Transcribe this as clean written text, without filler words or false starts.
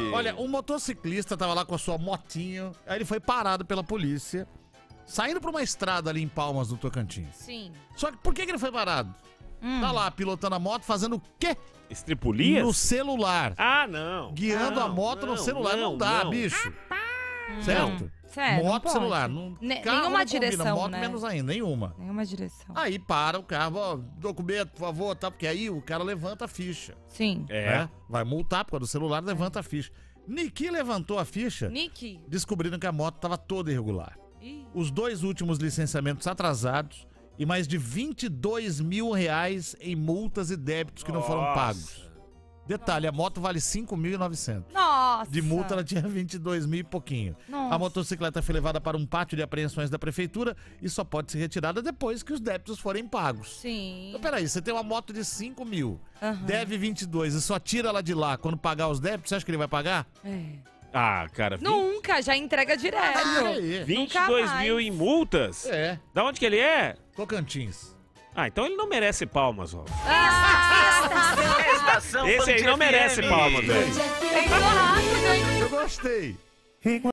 Olha, um motociclista tava lá com a sua motinha, aí ele foi parado pela polícia, saindo pra uma estrada ali em Palmas do Tocantins. Sim. Só que por que ele foi parado? Tá lá, pilotando a moto, fazendo o quê? Estripulias? No celular. Ah, não. Guiando a moto no celular. Não dá, bicho. Certo? Sério, Moto, não celular. pode. Não, Nenhuma carro não combina, direção, moto né? menos ainda, nenhuma. Nenhuma direção. Aí para o carro, ó, documento, por favor, tá? Porque aí o cara levanta a ficha. Sim. Né? Vai multar por causa do celular, levanta a ficha. Niki levantou a ficha, Niki. descobrindo que a moto estava toda irregular. Ih. Os 2 últimos licenciamentos atrasados e mais de R$22 mil em multas e débitos que não foram pagos. Detalhe, a moto vale 5.900. Nossa. De multa ela tinha 22 mil e pouquinho. Nossa. A motocicleta foi levada para um pátio de apreensões da prefeitura e só pode ser retirada depois que os débitos forem pagos. Sim. Então peraí, você tem uma moto de 5 mil, Aham. deve 22 e só tira ela de lá quando pagar os débitos, você acha que ele vai pagar? É. Ah, cara. Nunca, já entrega direto. Aí. 22 Nunca mil mais. em multas? É, Da onde que ele é? Tocantins. Ah, então ele não merece palmas, ó. Estação Esse aí Band não merece FM. palmas, velho. Pensou rápido, hein? Eu gostei.